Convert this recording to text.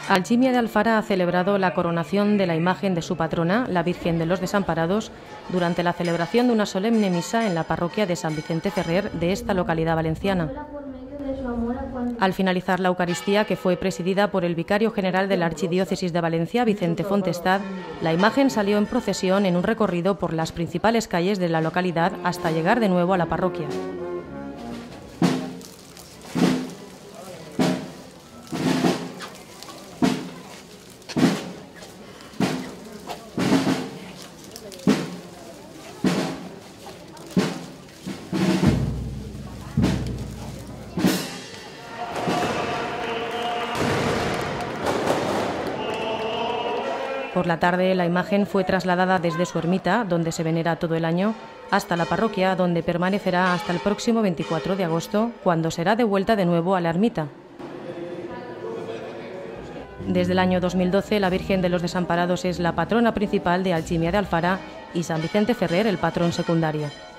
Alchimia de Alfara ha celebrado la coronación de la imagen de su patrona, la Virgen de los Desamparados, durante la celebración de una solemne misa en la parroquia de San Vicente Ferrer de esta localidad valenciana. Al finalizar la Eucaristía, que fue presidida por el vicario general de la Archidiócesis de Valencia, Vicente Fontestad, la imagen salió en procesión en un recorrido por las principales calles de la localidad hasta llegar de nuevo a la parroquia. Por la tarde, la imagen fue trasladada desde su ermita, donde se venera todo el año, hasta la parroquia, donde permanecerá hasta el próximo 24 de agosto, cuando será devuelta de nuevo a la ermita. Desde el año 2012, la Virgen de los Desamparados es la patrona principal de Alchimia de Alfara y San Vicente Ferrer el patrón secundario.